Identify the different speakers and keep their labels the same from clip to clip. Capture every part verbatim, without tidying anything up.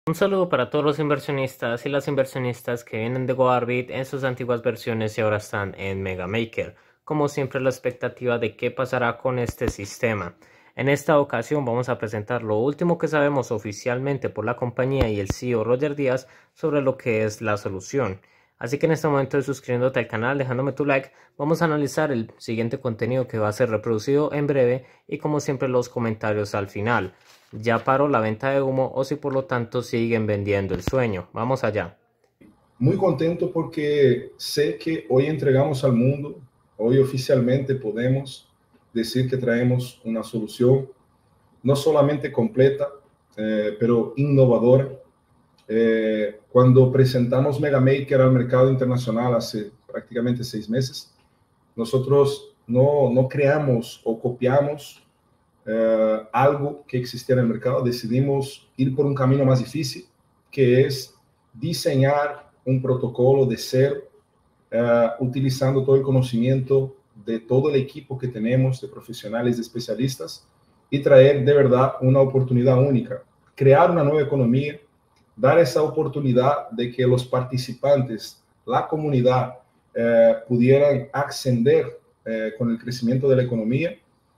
Speaker 1: Un saludo para todos los inversionistas y las inversionistas que vienen de GoArbit en sus antiguas versiones y ahora están en MegaMaker. Como siempre, la expectativa de qué pasará con este sistema. En esta ocasión vamos a presentar lo último que sabemos oficialmente por la compañía y el C E O Roger Díaz sobre lo que es la solución. Así que en este momento, suscribiéndote al canal, dejándome tu like, vamos a analizar el siguiente contenido que va a ser reproducido en breve y como siempre los comentarios al final. Ya paró la venta de humo o si por lo tanto siguen vendiendo el sueño. Vamos allá.
Speaker 2: Muy contento porque sé que hoy entregamos al mundo, hoy oficialmente podemos decir que traemos una solución no solamente completa, eh, pero innovadora. Eh, cuando presentamos MegaMaker al mercado internacional hace prácticamente seis meses, nosotros no, no creamos o copiamos eh, algo que existía en el mercado, decidimos ir por un camino más difícil, que es diseñar un protocolo de cero, uh, utilizando todo el conocimiento de todo el equipo que tenemos, de profesionales, de especialistas, y traer de verdad una oportunidad única, crear una nueva economía, dar esa oportunidad de que los participantes, la comunidad, eh, pudieran ascender eh, con el crecimiento de la economía.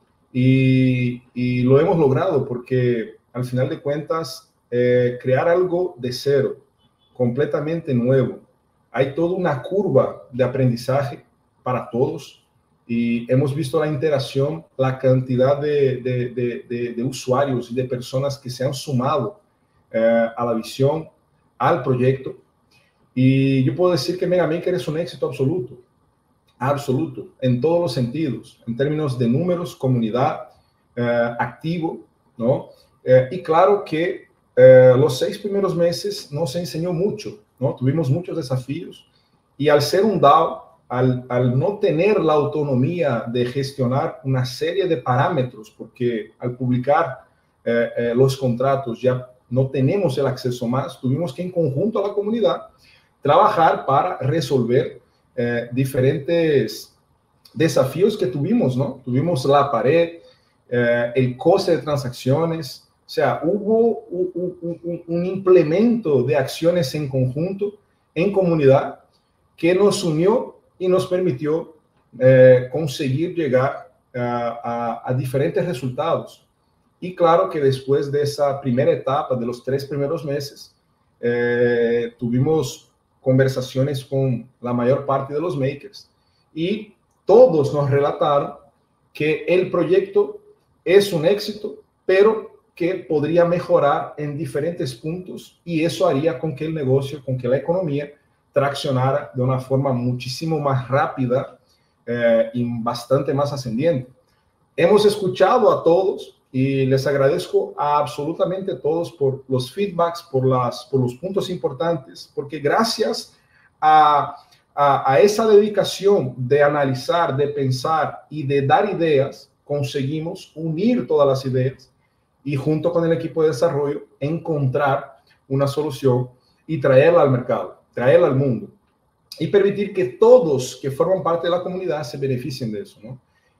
Speaker 2: Y, y lo hemos logrado porque al final de cuentas, eh, crear algo de cero, completamente nuevo, hay toda una curva de aprendizaje para todos y hemos visto la interacción, la cantidad de, de, de, de, de usuarios y de personas que se han sumado eh, a la visión, al proyecto. Y yo puedo decir que MegaMaker es un éxito absoluto. Absoluto, en todos los sentidos, en términos de números, comunidad, eh, activo, ¿no? Eh, y claro que eh, los seis primeros meses nos enseñó mucho, ¿no? Tuvimos muchos desafíos y al ser un DAO, al, al no tener la autonomía de gestionar una serie de parámetros, porque al publicar eh, eh, los contratos ya no tenemos el acceso más, tuvimos que en conjunto a la comunidad trabajar para resolver Eh, diferentes desafíos que tuvimos, ¿no? Tuvimos la pared, eh, el coste de transacciones, o sea, hubo un, un, un implemento de acciones en conjunto, en comunidad, que nos unió y nos permitió eh, conseguir llegar a, a, a diferentes resultados. Y claro que después de esa primera etapa, de los tres primeros meses, eh, tuvimos conversaciones con la mayor parte de los makers y todos nos relataron que el proyecto es un éxito, pero que podría mejorar en diferentes puntos y eso haría con que el negocio, con que la economía traccionara de una forma muchísimo más rápida eh, y bastante más ascendiente. Hemos escuchado a todos y les agradezco a absolutamente todos por los feedbacks, por, las, por los puntos importantes, porque gracias a, a, a esa dedicación de analizar, de pensar y de dar ideas, conseguimos unir todas las ideas y junto con el equipo de desarrollo encontrar una solución y traerla al mercado, traerla al mundo y permitir que todos que forman parte de la comunidad se beneficien de eso, ¿no?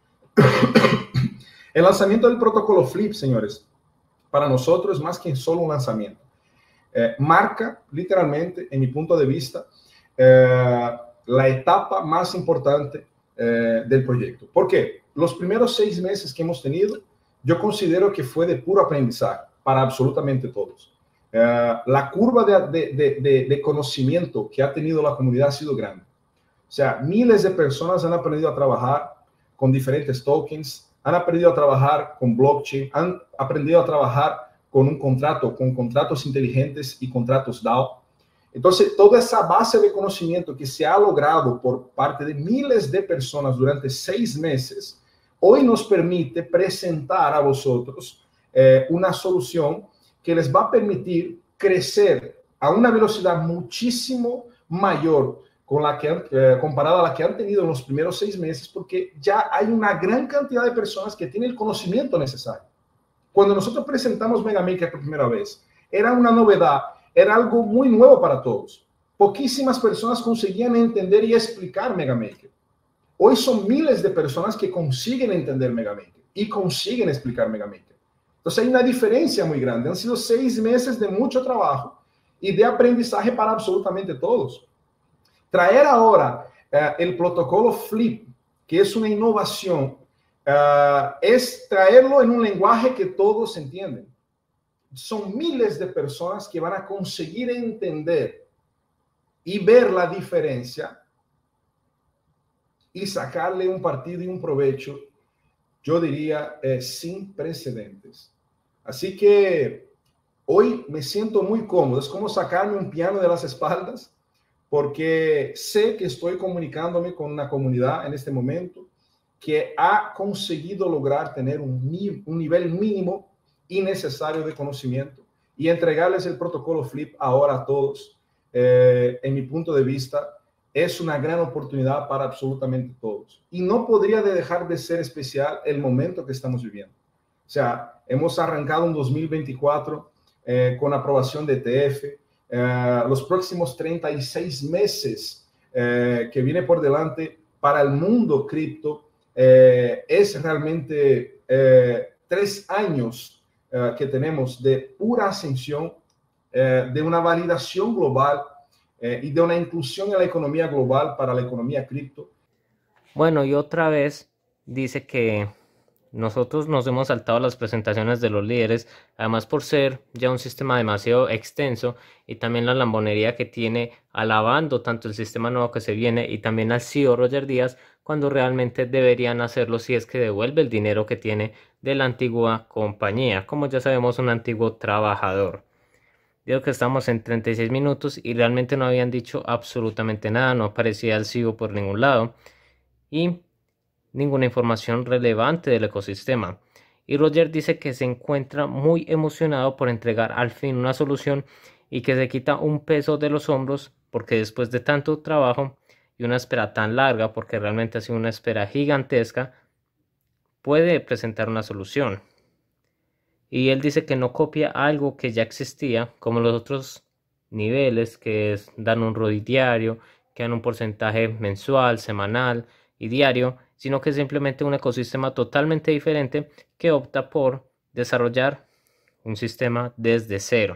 Speaker 2: El lanzamiento del protocolo Flip, señores, para nosotros es más que solo un lanzamiento. Eh, marca, literalmente, en mi punto de vista, eh, la etapa más importante eh, del proyecto. ¿Por qué? Los primeros seis meses que hemos tenido, yo considero que fue de puro aprendizaje para absolutamente todos. Eh, la curva de, de, de, de conocimiento que ha tenido la comunidad ha sido grande. O sea, miles de personas han aprendido a trabajar con diferentes tokens, han aprendido a trabajar con blockchain, han aprendido a trabajar con un contrato, con contratos inteligentes y contratos DAO. Entonces, toda esa base de conocimiento que se ha logrado por parte de miles de personas durante seis meses, hoy nos permite presentar a vosotros eh, una solución que les va a permitir crecer a una velocidad muchísimo mayor con la que han, eh, comparada a la que han tenido en los primeros seis meses, porque ya hay una gran cantidad de personas que tienen el conocimiento necesario. Cuando nosotros presentamos MegaMaker por primera vez, era una novedad, era algo muy nuevo para todos. Poquísimas personas conseguían entender y explicar MegaMaker. Hoy son miles de personas que consiguen entender MegaMaker y consiguen explicar MegaMaker. Entonces hay una diferencia muy grande. Han sido seis meses de mucho trabajo y de aprendizaje para absolutamente todos. Traer ahora uh, el protocolo Flip, que es una innovación, uh, es traerlo en un lenguaje que todos entienden. Son miles de personas que van a conseguir entender y ver la diferencia y sacarle un partido y un provecho, yo diría, eh, sin precedentes. Así que hoy me siento muy cómodo. Es como sacarme un piano de las espaldas, porque sé que estoy comunicándome con una comunidad en este momento que ha conseguido lograr tener un, un nivel mínimo y necesario de conocimiento y entregarles el protocolo Flip ahora a todos. Eh, en mi punto de vista, es una gran oportunidad para absolutamente todos. Y no podría de dejar de ser especial el momento que estamos viviendo. O sea, hemos arrancado un dos mil veinticuatro eh, con aprobación de E T F. Eh, los próximos treinta y seis meses eh, que viene por delante para el mundo cripto eh, es realmente eh, tres años eh, que tenemos de pura ascensión, eh, de una validación global Eh, y de una inclusión en la economía global para la economía cripto.
Speaker 1: Bueno, y otra vez dice que nosotros nos hemos saltado las presentaciones de los líderes, además por ser ya un sistema demasiado extenso y también la lambonería que tiene alabando tanto el sistema nuevo que se viene y también al C E O Roger Díaz, cuando realmente deberían hacerlo si es que devuelve el dinero que tiene de la antigua compañía, como ya sabemos, un antiguo trabajador. Digo que estamos en treinta y seis minutos y realmente no habían dicho absolutamente nada, no aparecía el C E O por ningún lado y ninguna información relevante del ecosistema. Y Roger dice que se encuentra muy emocionado por entregar al fin una solución y que se quita un peso de los hombros porque después de tanto trabajo y una espera tan larga, porque realmente ha sido una espera gigantesca, puede presentar una solución. Y él dice que no copia algo que ya existía, como los otros niveles que es, dan un R O I diario, que dan un porcentaje mensual, semanal y diario, sino que es simplemente un ecosistema totalmente diferente que opta por desarrollar un sistema desde cero.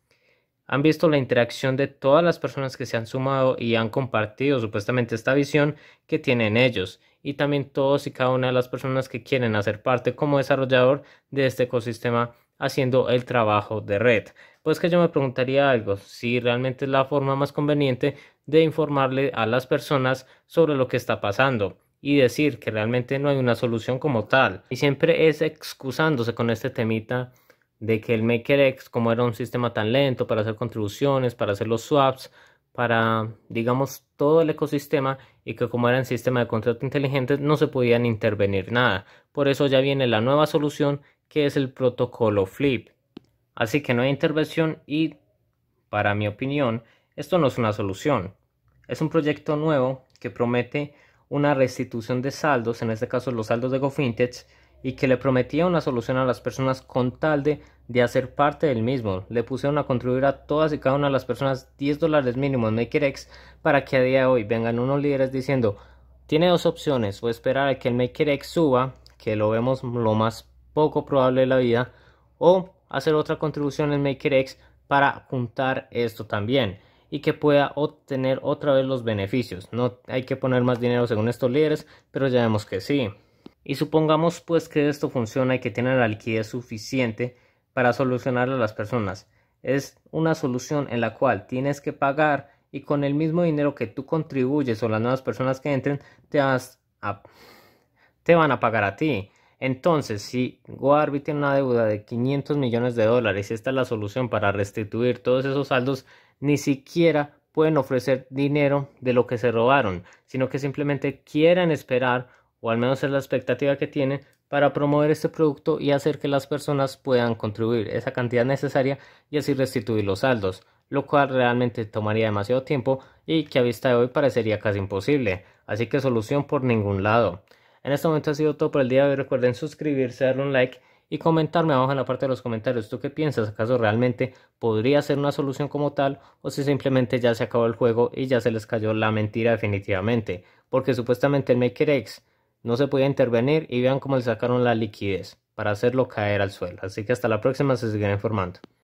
Speaker 1: Han visto la interacción de todas las personas que se han sumado y han compartido supuestamente esta visión que tienen ellos, y también todos y cada una de las personas que quieren hacer parte como desarrollador de este ecosistema haciendo el trabajo de red. Pues que yo me preguntaría algo, si realmente es la forma más conveniente de informarle a las personas sobre lo que está pasando y decir que realmente no hay una solución como tal, y siempre es excusándose con este temita de que el MakerX, como era un sistema tan lento para hacer contribuciones, para hacer los swaps, para, digamos, todo el ecosistema, y que como era un sistema de contrato inteligente no se podían intervenir nada. Por eso ya viene la nueva solución, que es el protocolo Flip. Así que no hay intervención y, para mi opinión, esto no es una solución. Es un proyecto nuevo que promete una restitución de saldos, en este caso los saldos de GoFinTech, y que le prometía una solución a las personas con tal de, de hacer parte del mismo. Le pusieron a contribuir a todas y cada una de las personas diez dólares mínimo en MakerX para que a día de hoy vengan unos líderes diciendo: tiene dos opciones, o esperar a que el MakerX suba, que lo vemos lo más poco probable de la vida, o hacer otra contribución en MakerX para juntar esto también y que pueda obtener otra vez los beneficios. No hay que poner más dinero según estos líderes, pero ya vemos que sí. Y supongamos pues que esto funciona y que tiene la liquidez suficiente para solucionarle a las personas. Es una solución en la cual tienes que pagar, y con el mismo dinero que tú contribuyes o las nuevas personas que entren te, vas a, te van a pagar a ti. Entonces, si GoArbit tiene una deuda de quinientos millones de dólares y esta es la solución para restituir todos esos saldos, ni siquiera pueden ofrecer dinero de lo que se robaron, sino que simplemente quieren esperar, o al menos es la expectativa que tienen, para promover este producto y hacer que las personas puedan contribuir esa cantidad necesaria y así restituir los saldos, lo cual realmente tomaría demasiado tiempo y que a vista de hoy parecería casi imposible. Así que solución por ningún lado. En este momento ha sido todo por el día de hoy. Recuerden suscribirse, darle un like y comentarme abajo en la parte de los comentarios. ¿Tú qué piensas? ¿Acaso realmente podría ser una solución como tal? ¿O si simplemente ya se acabó el juego y ya se les cayó la mentira definitivamente? Porque supuestamente el MakerX no se podía intervenir y vean cómo le sacaron la liquidez para hacerlo caer al suelo. Así que hasta la próxima, se siguen informando.